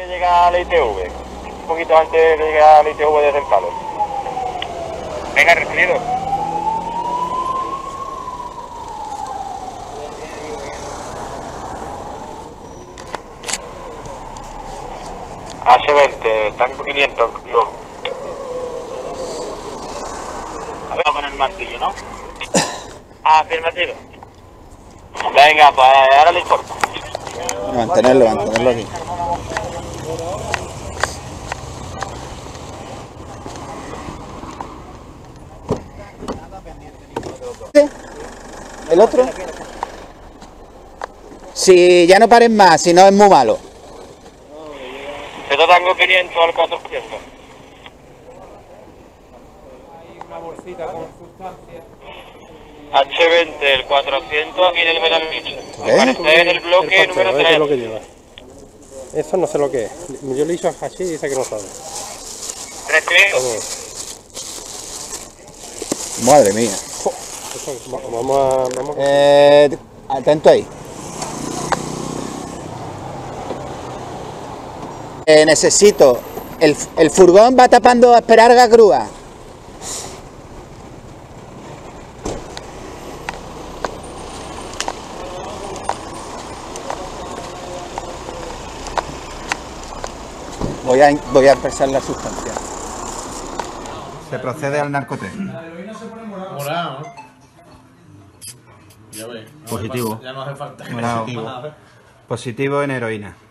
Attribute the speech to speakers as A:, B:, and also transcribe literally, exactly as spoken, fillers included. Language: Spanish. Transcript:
A: de llegar a la I T V. Un poquito antes de llegar a la I T V desde el palo. Venga, recibido. H veinte, tango quinientos. No. A ver, con el martillo, ¿no? Afirmativo. Venga, pues ahora le importa.
B: Mantenerlo, mantenerlo aquí. ¿El otro? Si ya no paren más, si no es muy malo.
A: Esto tango quinientos al cuatrocientos.
C: Hay una bolsita con sustancia.
A: H veinte, el cuatrocientos aquí en el metal bicho.
B: ¿Qué?
A: Aparece en el bloque
C: El
A: número
C: parcheo, ¿qué es lo que
A: tres.
C: lleva? Eso no sé lo que es. Yo le hice a Hashi y dice que no sabe.
A: Recibido.
B: Madre mía.
C: Eso, va- vamos a... Vamos a...
B: Eh, atento ahí. Eh, necesito... El, el furgón va tapando a esperar a grúa. Voy a, voy a empezar la sustancia. Se procede al narcotest.
D: Morado, ¿no? Ya ves. No
B: Positivo.
D: hace falta- Ya no hace falta.
B: Morado.
D: Positivo.
B: Positivo en heroína.